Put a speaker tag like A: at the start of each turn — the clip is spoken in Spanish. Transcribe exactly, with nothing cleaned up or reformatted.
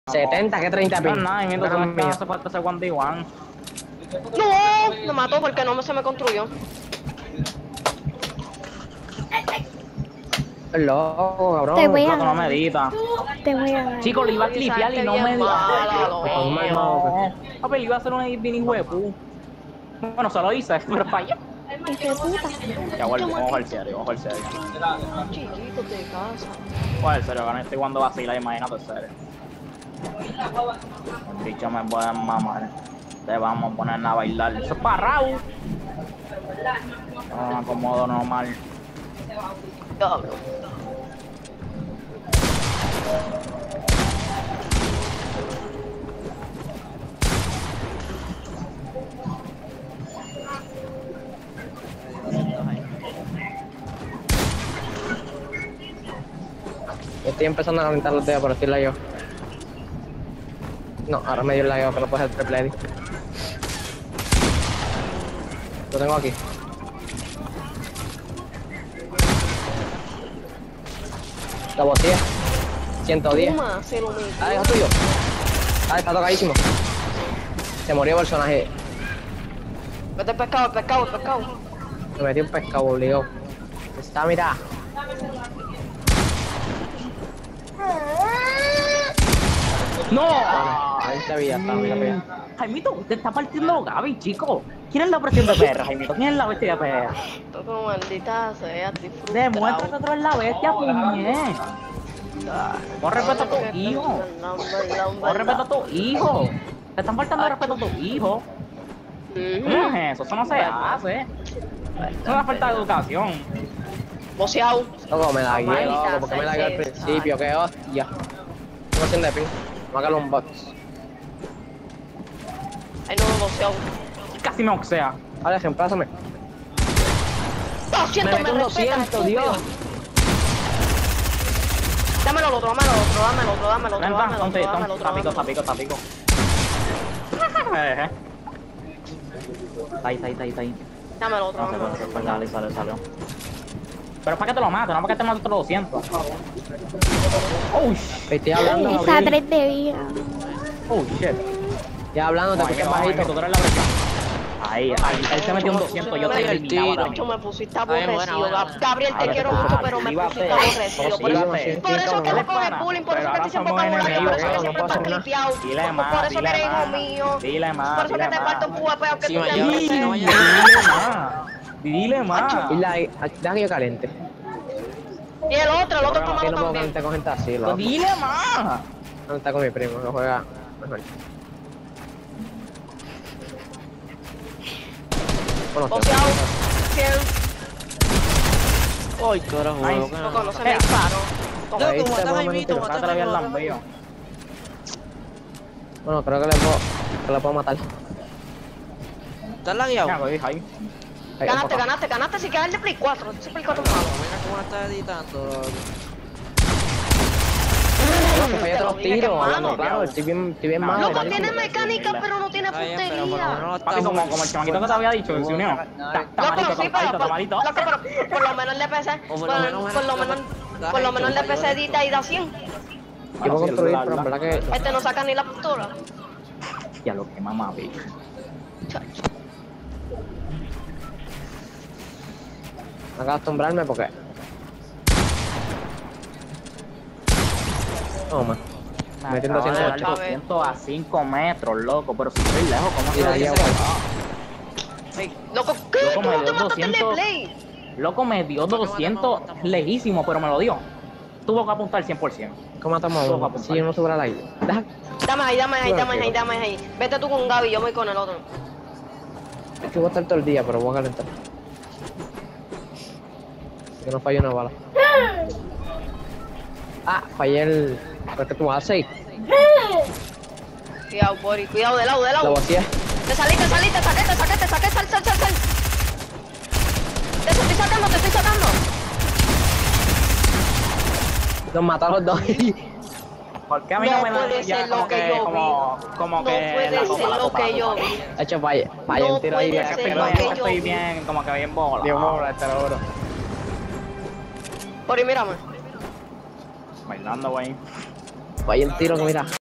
A: setenta, que treinta
B: No,
A: ping.
B: nada, y mientras
A: Cabrón
B: no me
A: mío.
B: hace falta ese one v one.
C: No, me mató porque no me, se me construyó.
A: Loco, cabrón.
D: Te voy a
B: Loco, no
D: dar.
B: medita.
D: Te voy a dar.
B: Chico, le iba a
C: Oye,
B: clipear y
C: esa
B: no
C: gente
B: me
C: bien mala,
B: dio.
A: loco.
B: Papi, le iba a hacer un edit bien hijo de pu. Bueno, se lo hice, pero fallé.
D: Hijo de puta.
B: Ya vuelvo, vamos al serio, vamos al serio.
C: Chiquito de casa.
B: Vamos al serio, gané estoy jugando vacila, imagínate en serio. El bicho me puede mamar. Te vamos a poner a bailar. Eso es para Raúl. No me acomodo normal.
C: Diablo.
A: Estoy empezando a calentar los dedos, pero estoy lagueado. No, ahora me dio el lagueo que no puede ser triple edit. Lo tengo aquí. La botella. ciento diez.
C: Puma, se lo metió.
A: Ah, es tuyo. Ah, está tocadísimo. Se murió el personaje.
C: Vete pescado, el pescado, el pescado.
A: Me metí un pescado obligado. Está, mira.
B: ¡No!
A: Ahí está vida, está, mira, mira.
B: Jaimito, te está partiendo Gaby, chico. ¿Quién es la presión de perra, Jaimito? ¿Quién es la bestia de perra?
C: Tú como maldita sea, disfruta.
B: Demuestra que tú eres la bestia, puñet. Con respeto a tu hijo. Con respeto a tu hijo. Te están faltando el respeto a tu hijo. ¿Cómo es eso? Eso no se hace. Eso es una falta de educación.
C: Boceado.
A: Loco, me la guié,
C: Maldita
A: loco, porque me la guié al
C: sea,
A: principio, qué hostia. Tengo cien de ping. Vamos a caer un bot.
C: Ay, no, boceado.
B: Casi me oxea.
A: Vale, reemplázame.
C: doscientos
A: Me
C: me,
A: metí un
C: respeta,
A: doscientos, Dios.
C: estúpido. Dámelo al otro, dámelo al otro, dámelo al otro, dámelo al
B: Ven,
C: otro,
B: van,
C: dámelo al
B: ponte,
C: otro, dámelo al otro,
B: tapico,
C: dámelo al
B: tapico, tapico. Eh, eh. Está ahí, está ahí, está ahí, está ahí.
C: otro. Dámelo al otro,
B: No sé,
C: dámelo al
B: pues,
C: otro.
B: pues dale, sale, salió. Pero es para que te lo mates, no para que te mates otros doscientos. Oh, shit.
A: Estoy hablando,
D: Esa
A: Gabriel.
D: tres de vida.
B: Oh, shit.
A: Ya hablando, te
B: Ay,
A: escuchas
B: no, ay,
A: bajito.
B: que tú eres la presión. Ahí, ahí, él se metió un doscientos, yo te
C: Me-
B: eliminaba
C: Macho,
B: también.
C: me pusiste
E: Ay, buena,
C: aborrecido.
E: buena,
C: Gab-
E: buena.
C: Gabriel, te
B: Ahora
C: quiero
B: te
C: mucho,
B: pasa,
C: pero me
B: actívate.
C: pusiste aborrecido. Por eso,
B: Actívate.
C: por eso que
B: Él
C: me
B: es
C: coges
B: pana,
C: bullying, por
B: pero
C: eso que
B: ahora
C: te siempre
B: somos
C: vocabulario, por
B: enemigos,
C: eso que
A: no
C: siempre
A: pasa
C: estás
A: nada.
C: clipeado.
B: Dile más,
C: Por eso que
B: dile
C: eres hijo
B: más.
C: mío.
B: Dile más,
C: Por eso
B: dile
C: que te
B: más.
C: falta un púa peor que
E: Sí,
C: tú
E: vaya,
C: te
E: ahora
C: dices.
E: sí, no vaya.
B: Dile más. Dile más.
A: Y la, deja que yo caliente.
C: Y el otro, el otro está
A: Que
C: malo
A: no puedo
C: también.
A: calentar con gente así, loco.
B: Dile más.
A: No está con mi primo, que juega mejor. Bueno, te-
C: Boceado. cien.
E: Ay, carajo,
B: Ay,
E: loco, no.
C: Loco, no se
B: Eh.
C: me disparó.
E: Loco,
A: Ahí te
E: mata a
A: puedo
E: Jaimito,
A: meter.
E: mata a
B: Trátale bien
E: Jaimito.
B: lambeo.
A: Bueno, creo que le puedo, que le puedo matar.
E: ¿Estás lagueado?
B: Ya, voy, ahí.
A: Ahí,
C: Ganaste,
A: papá.
C: ganaste, ganaste. Si queda el de Play cuatro. Ese Play cuatro es malo.
E: Mira cómo la estás editando, loco.
A: No, que fallé
C: Te lo
A: los
C: dije que
A: tiros,
C: es malo.
A: hablando claro, estoy bien, estoy bien
B: No,
A: malo.
C: Loco,
A: marico.
C: tiene mecánica, pero no tiene
E: Está bien, pero por lo
C: puntería.
E: menos está
B: Papi, como,
E: bueno.
B: como el chamaquito que te había dicho, que se unió. Está está
C: Loco,
B: malito,
C: sí,
B: está
C: pero
B: malito, está
C: por,
B: malito.
C: loco, pero por lo menos el D P C,
E: O
C: por,
E: por lo menos,
C: por lo menos,
E: da
C: por lo menos el
E: hecho,
C: D P C edita y da cien.
A: Yo puedo construir, pero en verdad que...
C: Este no saca ni la pistola.
B: Ya lo que mamá, bicho.
C: Chacho.
A: Tengo que acostumbrarme porque... No, man. Metiendo
B: Acaba de
A: ciento
B: dar
A: ocho.
B: doscientos a cinco metros, loco, pero si estoy lejos, ¿cómo se
A: Mira,
B: lo
A: ya,
B: dice?
C: Ey, loco, ¿qué?
B: Loco,
C: ¿Tú
B: me
C: no te
B: dio
C: mataste el de
B: doscientos.
C: Play?
B: Loco, me dio doscientos lejísimo, pero me lo dio. Tuvo que apuntar cien por ciento.
A: ¿Cómo matamos a
B: Todo va a
A: uno?
B: apuntar.
A: Si uno sube al aire. Deja...
C: Dame ahí, dame ahí, dame ahí, dame ahí. Vete tú con Gaby, yo voy con el otro.
A: Es que voy a estar todo el día, pero voy a calentar. Que no falle una bala. Ah, fallé el... ¿Pero que tú vas a seis?
C: Cuidado, Bori, cuidado, de lado, de
A: La
C: lado.
A: vacía.
C: Te salí, te salí, te saqué, te saqué, te saqué, sal, sal, sal, sal. Te estoy sacando, te estoy sacando.
A: Nos mataron los dos.
B: ¿Por qué a mí
C: No
B: no, me da
C: puede
B: ya
C: ser
B: como
C: lo que
B: que,
C: yo
B: como, como
C: No
B: que
C: puede
B: la
C: ser
B: copa, la
C: lo
B: copa,
C: que
B: la
C: yo
B: copa.
C: vi.
A: De hecho, fallé. Fallé
C: No
A: un tiro ahí.
C: puede
A: que
C: ser
B: Estoy,
C: lo
A: estoy-
C: que
B: bien,
C: yo
B: estoy
C: vi.
B: bien, como que bien bola.
A: Dios mío, te lo juro.
C: Bori, mírame.
B: Bailando, güey.
A: Fallé un tiro que mira.